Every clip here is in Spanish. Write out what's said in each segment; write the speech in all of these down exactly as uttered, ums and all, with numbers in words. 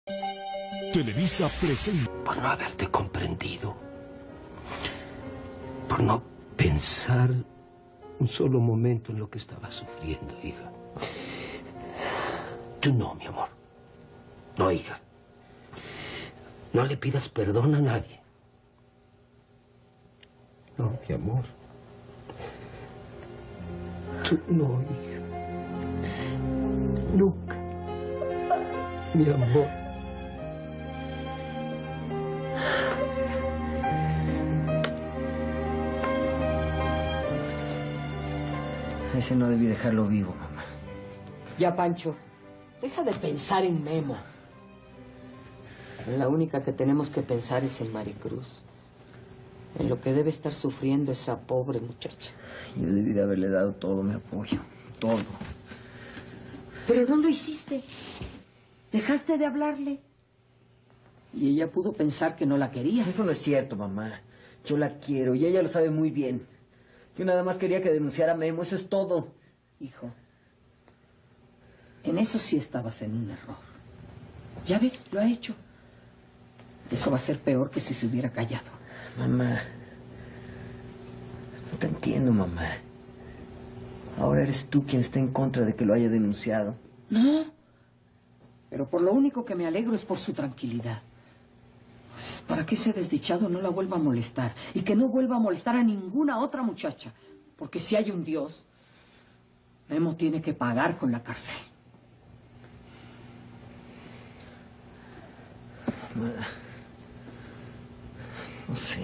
Televisa presenta. Por no haberte comprendido. Por no pensar un solo momento en lo que estaba sufriendo, hija. Tú no, mi amor. No, hija. No le pidas perdón a nadie. No, mi amor. Tú no, hija. Nunca. Mi amor. Ese no debí dejarlo vivo, mamá. Ya, Pancho, deja de pensar en Memo. La única que tenemos que pensar es en Maricruz. En lo que debe estar sufriendo esa pobre muchacha. Yo debí de haberle dado todo mi apoyo. Todo. Pero no lo hiciste. Dejaste de hablarle. Y ella pudo pensar que no la querías. Eso no es cierto, mamá. Yo la quiero y ella lo sabe muy bien. Yo nada más quería que denunciara a Memo, eso es todo. Hijo, en eso sí estabas en un error. Ya ves, lo ha hecho. Eso va a ser peor que si se hubiera callado. Mamá, no te entiendo, mamá. Ahora eres tú quien está en contra de que lo haya denunciado. No, pero por lo único que me alegro es por su tranquilidad. Pues para que ese desdichado no la vuelva a molestar y que no vuelva a molestar a ninguna otra muchacha. Porque si hay un Dios, Memo tiene que pagar con la cárcel. Mamá, no sé.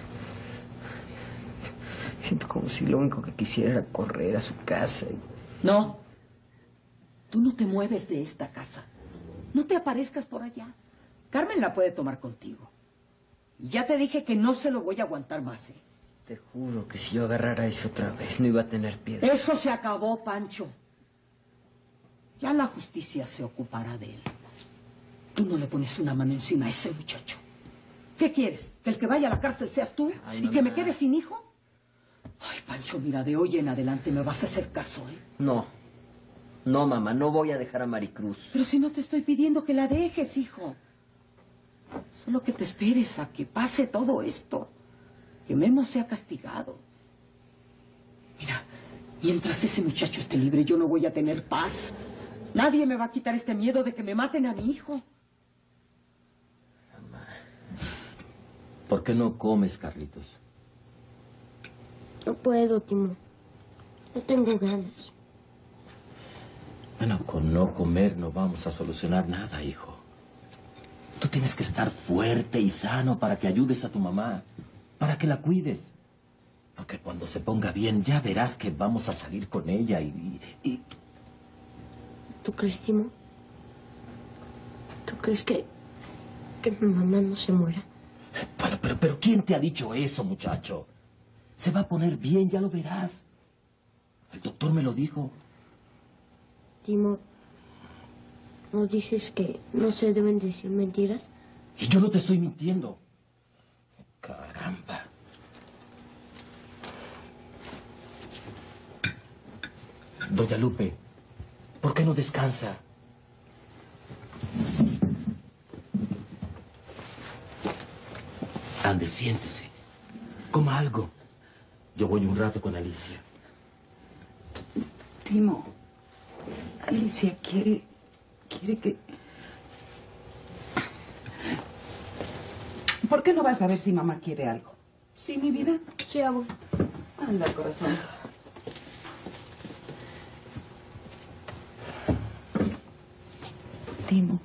Siento como si lo único que quisiera era correr a su casa y... No, tú no te mueves de esta casa. No te aparezcas por allá. Carmen la puede tomar contigo. Ya te dije que no se lo voy a aguantar más, ¿eh? Te juro que si yo agarrara eso otra vez, no iba a tener piedad. Eso se acabó, Pancho. Ya la justicia se ocupará de él. Tú no le pones una mano encima a ese muchacho. ¿Qué quieres? ¿Que el que vaya a la cárcel seas tú? Ay, ¿Y mamá. que me quede sin hijo? Ay, Pancho, mira, de hoy en adelante me vas a hacer caso, ¿eh? No. No, mamá, no voy a dejar a Maricruz. Pero si no te estoy pidiendo que la dejes, hijo. Solo que te esperes a que pase todo esto. Que Memo sea castigado. Mira, mientras ese muchacho esté libre, yo no voy a tener paz. Nadie me va a quitar este miedo de que me maten a mi hijo. Mamá, ¿por qué no comes, Carlitos? No puedo, Timo. No tengo ganas. Bueno, con no comer no vamos a solucionar nada, hijo. Tú tienes que estar fuerte y sano para que ayudes a tu mamá, para que la cuides. Porque cuando se ponga bien, ya verás que vamos a salir con ella y... y, y... ¿Tú crees, Timo? ¿Tú crees que... que mi mamá no se muera? Bueno, pero, pero ¿quién te ha dicho eso, muchacho? Se va a poner bien, ya lo verás. El doctor me lo dijo. Timo, ¿nos dices que no se deben decir mentiras? Y yo no te estoy mintiendo. Caramba. Doña Lupe, ¿por qué no descansa? Ande, siéntese. Coma algo. Yo voy un rato con Alicia. Timo, Alicia quiere... quiere que... ¿Por qué no vas a ver si mamá quiere algo? ¿Sí, mi vida? Sí, abuelo. Anda, corazón. Timo,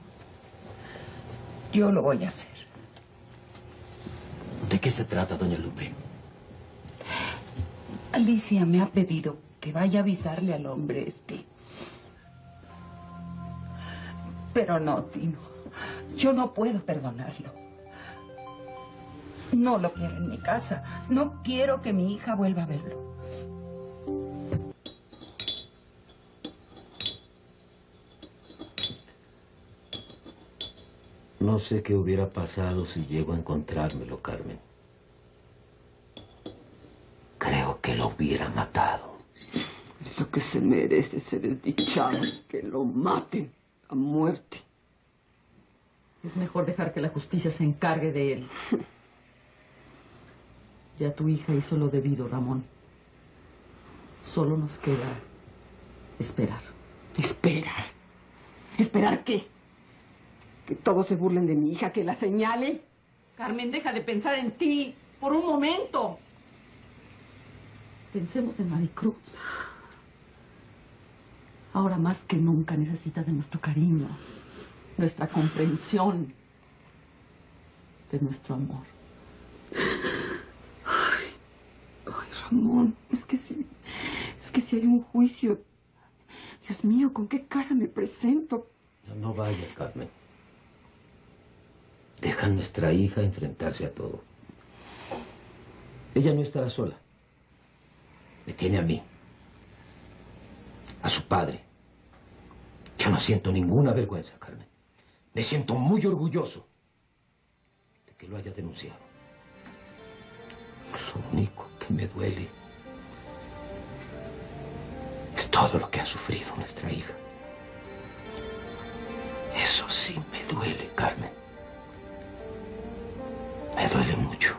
yo lo voy a hacer. ¿De qué se trata, doña Lupe? Alicia me ha pedido que vaya a avisarle al hombre este. Pero no, Timo. Yo no puedo perdonarlo. No lo quiero en mi casa. No quiero que mi hija vuelva a verlo. No sé qué hubiera pasado si llego a encontrármelo, Carmen. Creo que lo hubiera matado. Es lo que se merece ese desdichado. Que lo maten a muerte. Es mejor dejar que la justicia se encargue de él. Ya tu hija hizo lo debido, Ramón. Solo nos queda esperar. ¿Esperar? ¿Esperar qué? ¿Que todos se burlen de mi hija, que la señalen? Carmen, deja de pensar en ti por un momento. Pensemos en Maricruz. Ahora más que nunca necesita de nuestro cariño, nuestra comprensión, de nuestro amor. Ay, ay, Ramón, es que si, es que si hay un juicio, Dios mío, ¿con qué cara me presento? No, no vayas, Carmen. Deja a nuestra hija enfrentarse a todo. Ella no estará sola. Me tiene a mí. A su padre. Yo no siento ninguna vergüenza, Carmen. Me siento muy orgulloso de que lo haya denunciado. Lo único que me duele es todo lo que ha sufrido nuestra hija. Eso sí me duele, Carmen. Me duele mucho.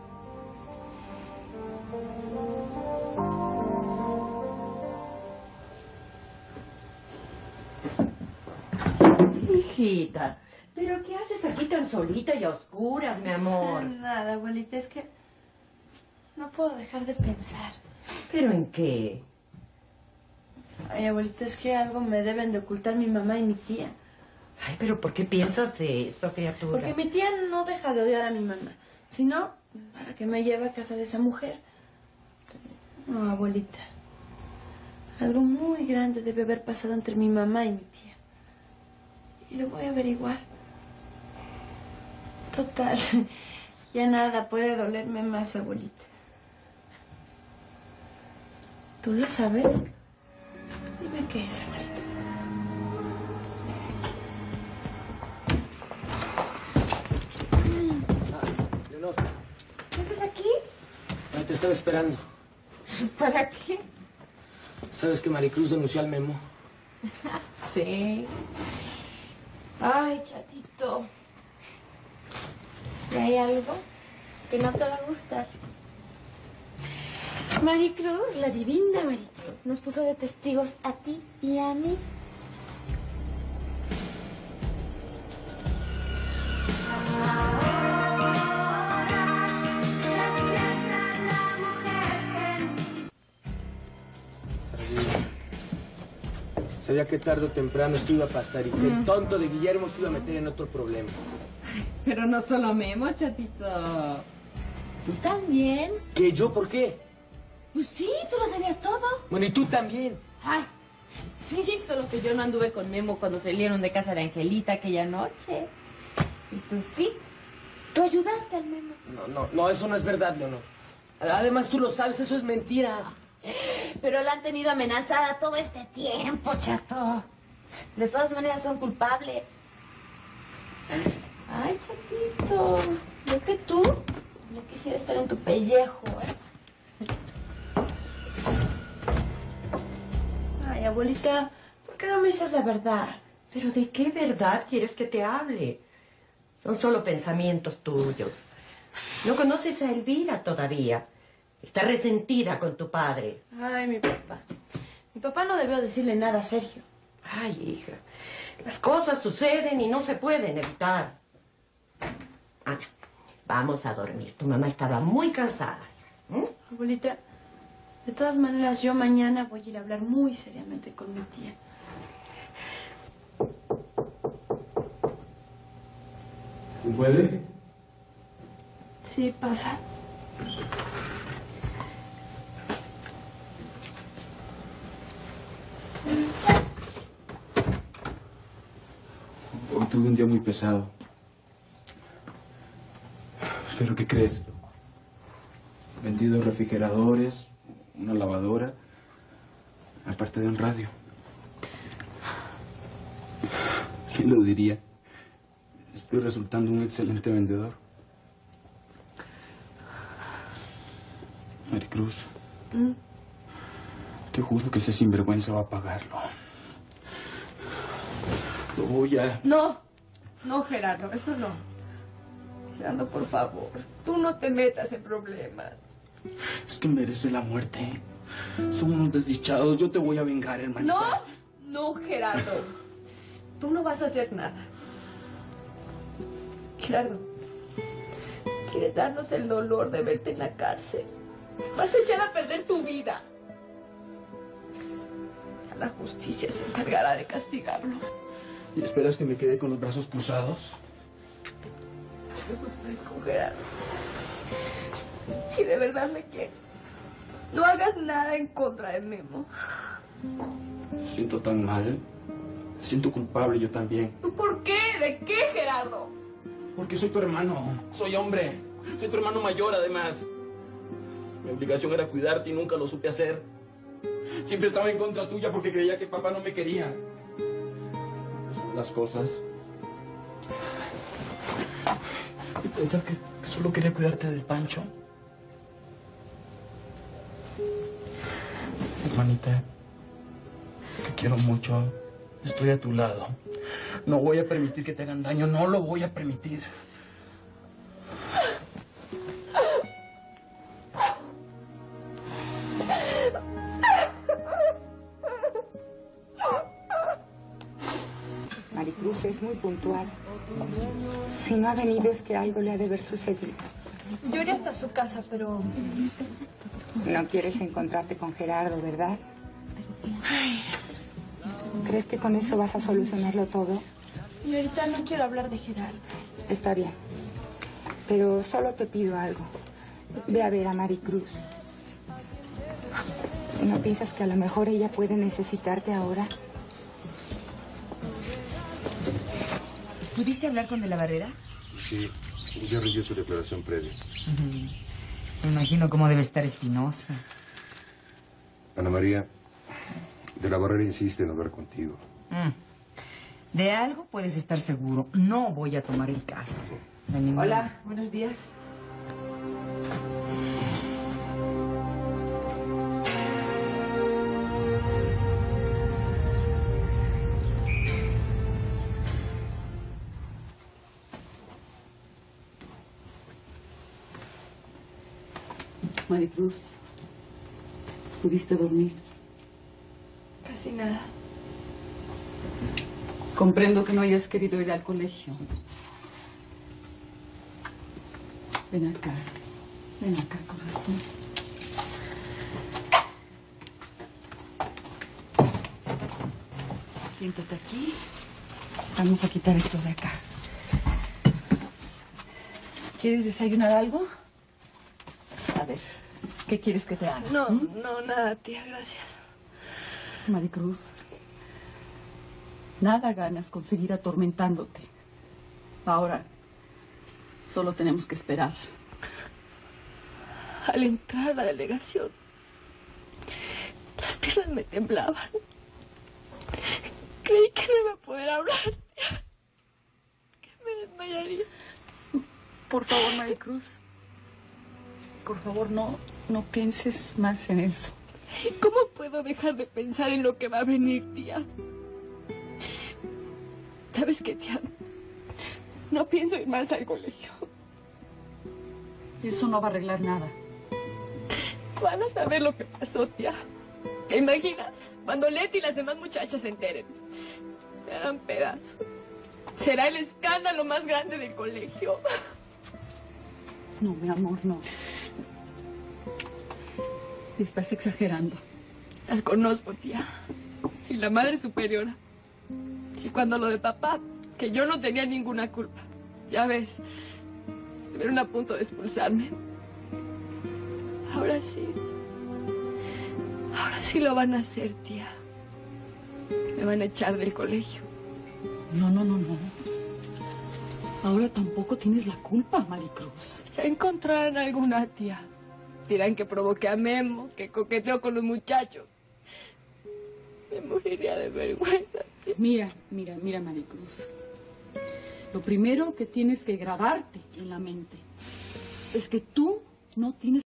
Hijita, ¿pero qué haces aquí tan solita y a oscuras, mi amor? Nada, abuelita, es que no puedo dejar de pensar. ¿Pero en qué? Ay, abuelita, es que algo me deben de ocultar mi mamá y mi tía. Ay, pero ¿por qué piensas eso, criatura? Porque mi tía no deja de odiar a mi mamá. Sino, ¿para qué me lleva a casa de esa mujer? No, abuelita. Algo muy grande debe haber pasado entre mi mamá y mi tía. Y lo voy a averiguar. Total, ya nada puede dolerme más, abuelita. ¿Tú lo sabes? Dime qué es, abuelita. Leonor, ¿Qué haces aquí? te estaba esperando. ¿Para qué? ¿Sabes que Maricruz denunció al Memo? Sí. Ay, chatito. ¿Y hay algo que no te va a gustar? Maricruz, la divina Maricruz, nos puso de testigos a ti y a mí. Sabía. Sabía que tarde o temprano esto iba a pasar y que el tonto de Guillermo se iba a meter en otro problema. Pero no solo Memo, chatito. ¿Tú también? ¿Qué? ¿Yo? ¿Por qué? Pues sí, tú lo sabías todo. Bueno, y tú también. Ay, sí, solo que yo no anduve con Memo cuando salieron de casa de Angelita aquella noche. Y tú sí. Tú ayudaste al Memo. No, no, no, eso no es verdad, Leonor. Además, tú lo sabes, eso es mentira. Pero la han tenido amenazada todo este tiempo, chato. De todas maneras son culpables. Ay, chatito. Yo que tú, yo quisiera estar en tu pellejo, ¿eh? Ay, abuelita, ¿por qué no me dices la verdad? ¿Pero de qué verdad quieres que te hable? Son solo pensamientos tuyos. No conoces a Elvira todavía. Está resentida con tu padre. Ay, mi papá. Mi papá no debió decirle nada a Sergio. Ay, hija, las cosas suceden y no se pueden evitar. Ana, vamos a dormir. Tu mamá estaba muy cansada. ¿Mm? Abuelita, de todas maneras, yo mañana voy a ir a hablar muy seriamente con mi tía. ¿Puede? Sí, pasa. Hoy tuve un día muy pesado. ¿Pero qué crees? Vendí dos refrigeradores, una lavadora, aparte de un radio. ¿Quién lo diría? Estoy resultando un excelente vendedor. Maricruz, ¿Mm? te juro que ese sinvergüenza va a pagarlo. Lo voy a... No, No, Gerardo, eso no. Gerardo, por favor, tú no te metas en problemas. Es que merece la muerte. Son unos desdichados. Yo te voy a vengar, hermanita. No, no, Gerardo. Tú no vas a hacer nada. Gerardo, ¿quieres darnos el dolor de verte en la cárcel? Vas a echar a perder tu vida. Ya la justicia se encargará de castigarlo. ¿Y esperas que me quede con los brazos cruzados? No, Gerardo. Si de verdad me quieres, no hagas nada en contra de Memo. Me siento tan mal. Me siento culpable yo también. ¿Tú por qué? ¿De qué, Gerardo? Porque soy tu hermano. Soy hombre. Soy tu hermano mayor, además. Mi obligación era cuidarte y nunca lo supe hacer. Siempre estaba en contra tuya porque creía que papá no me quería. Son las cosas. Y pensar que, que solo quería cuidarte del Pancho. Hermanita, te quiero mucho. Estoy a tu lado. No voy a permitir que te hagan daño. No lo voy a permitir. Maricruz es muy puntual. Si no ha venido es que algo le ha de haber sucedido. Yo iré hasta su casa, pero... No quieres encontrarte con Gerardo, ¿verdad? ¿Crees que con eso vas a solucionarlo todo? Señorita, no quiero hablar de Gerardo. Está bien. Pero solo te pido algo. Ve a ver a Maricruz. ¿No piensas que a lo mejor ella puede necesitarte ahora? ¿Pudiste hablar con De la Barrera? Sí, ya rindió su declaración previa. Uh-huh. Me imagino cómo debe estar Espinosa. Ana María, De la Barrera insiste en hablar contigo. Mm. De algo puedes estar seguro. No voy a tomar el caso. Hola, buenos días. Maricruz, ¿pudiste dormir? Casi nada. Comprendo que no hayas querido ir al colegio. Ven acá, ven acá, corazón. Siéntate aquí. Vamos a quitar esto de acá. ¿Quieres desayunar algo? A ver, ¿qué quieres que te haga? No, ¿Mm? no, nada, tía, gracias. Maricruz, nada ganas con seguir atormentándote. Ahora, solo tenemos que esperar. Al entrar a la delegación, las piernas me temblaban. Creí que no iba a poder hablar, tía. Que me desmayaría. Por favor, Maricruz, por favor, no, no pienses más en eso. ¿Cómo puedo dejar de pensar en lo que va a venir, tía? ¿Sabes qué, tía? No pienso ir más al colegio. Eso no va a arreglar nada. Van a saber lo que pasó, tía. ¿Te imaginas? Cuando Leti y las demás muchachas se enteren. Me harán pedazos. Será el escándalo más grande del colegio. No, mi amor, no. Estás exagerando. Las conozco, tía. Y la madre superiora. Y cuando lo de papá, que yo no tenía ninguna culpa. Ya ves, estuvieron a punto de expulsarme. Ahora sí. Ahora sí lo van a hacer, tía. Me van a echar del colegio. No, no, no, no. Ahora tampoco tienes la culpa, Maricruz. Ya encontrarán alguna, tía. Dirán que provoqué a Memo, que coqueteó con los muchachos. Me moriría de vergüenza, tía. Mira, mira, mira, Maricruz. Lo primero que tienes que grabarte en la mente es que tú no tienes